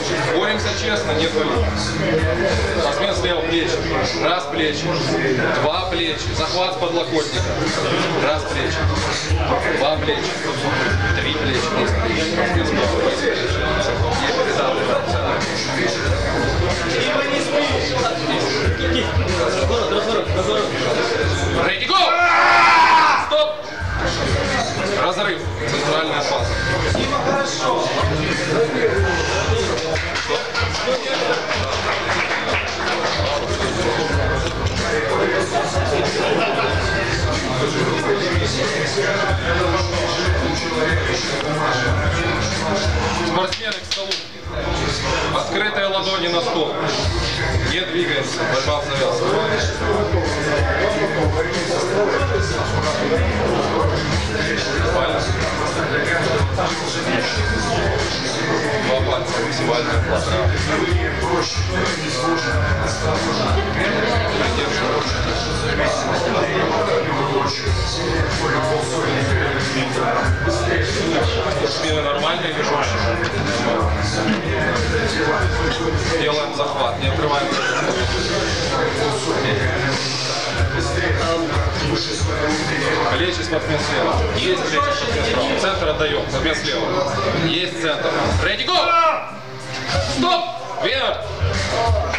Боремся честно, не болит. Спортсмен слева плечи. Раз плечи. Два плечи. Захват с подлокотника. Раз плечи. Два плечи. Три плечи. Ready, go! Стоп! Разрыв. Центральная фаза. Хорошо. Спортсмены к столу. Открытые ладони на стол. Не двигаемся. Борьба в завязку. Пальцы. Два пальца. Максимальная плата. Спины нормальные или жестче? Делаем захват, не открываем. Плечи, спортсмен слева. Есть плечи, спортсмен справа. Центр отдаем, спортсмен слева. Есть центр. Ready, go! Стоп! Вверх!